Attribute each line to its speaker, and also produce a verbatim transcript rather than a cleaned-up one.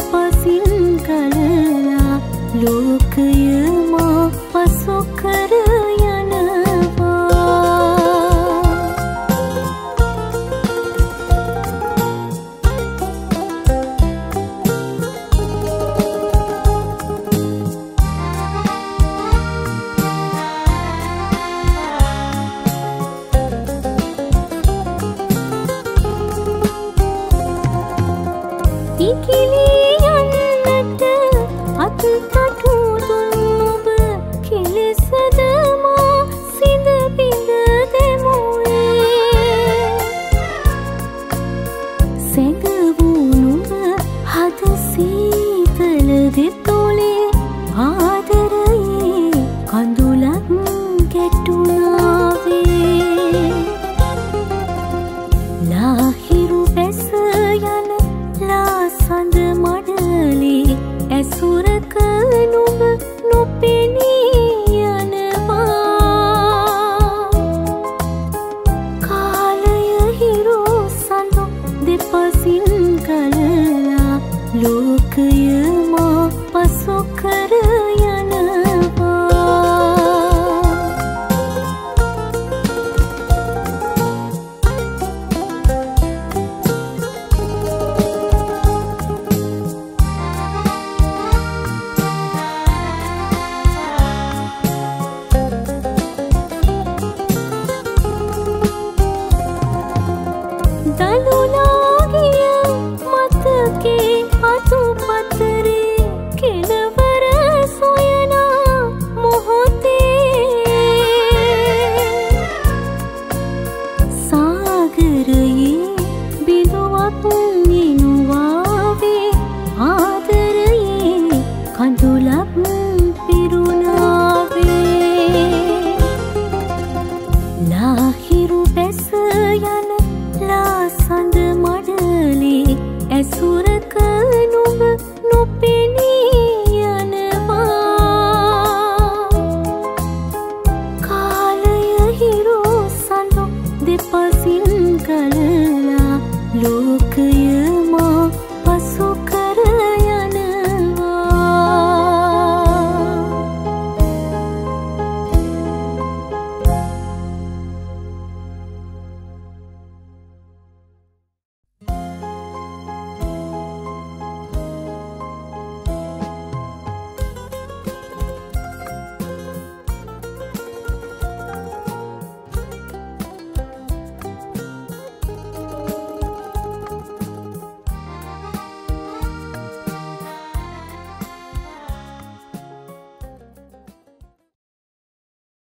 Speaker 1: දෙපසින් කලලා ලෝකය මා පසු කර ඉකිලියන්නට අතටු දුන් ඔබ කෙලෙසද මා සිඳ බිඳ දෙමුවේ සැඟවූ නුඹ හද සීතල දෙතොලේ ආදරයේ කඳුලක් ගැටුණාවේ ලාහිරු බැස යන සඳ මඩලේ ඇසුරක නුඹ නොපෙනී යනවා කාලය හිරු සඳ දෙපසින් කලලා ලෝකය මා පසු කර දලුල